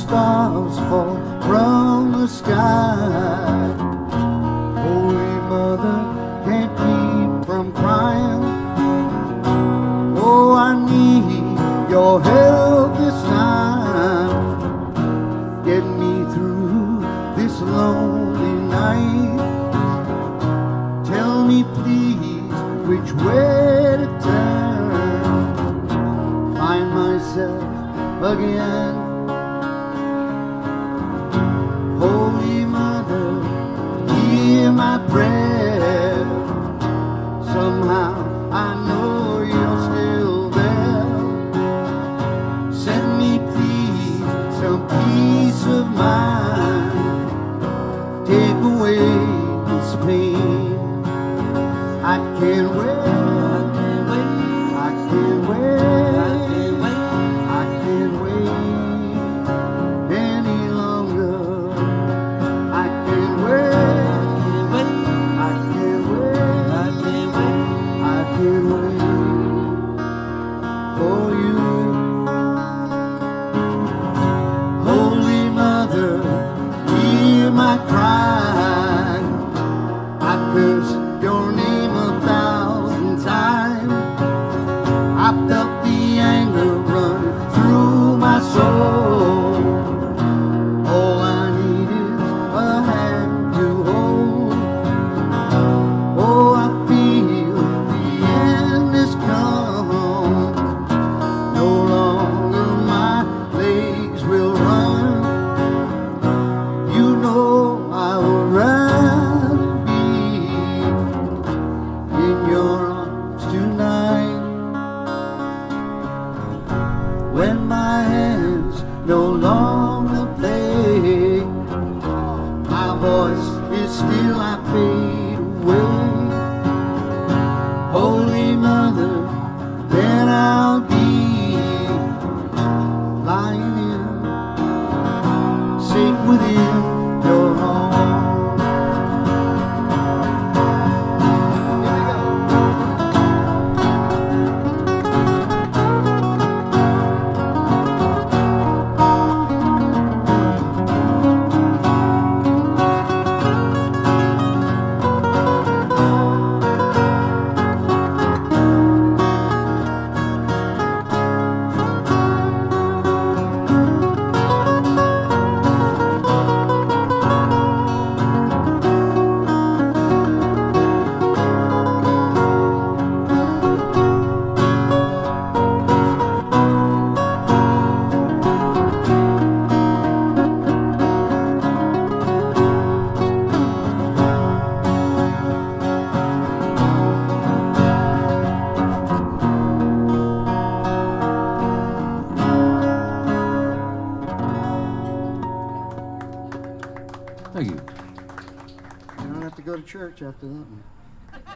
stars fall from the sky. Holy Mother, can't keep from crying. Oh, I need your help this time. Get me through this lonely night. Tell me please which way to turn. Find myself again. Holy Mother, hear my prayer. Somehow I know you're still there. Send me please some peace of mind. Take away this pain. I can't wait. I can't wait. I can't wait any longer. I can't wait. I can't wait. I can't wait for you. Holy Mother, hear my cry. I curse your name 1,000 times. I felt the anger run through my soul. All I need is a hand to hold. Oh, I feel the end is come. No longer my legs will run. You know I would rather be in your arms tonight. When my hands no longer play, my voice is still, I fade away. Holy Mother, then I'll be lying in, safe within your arms. Thank you. You don't have to go to church after that one.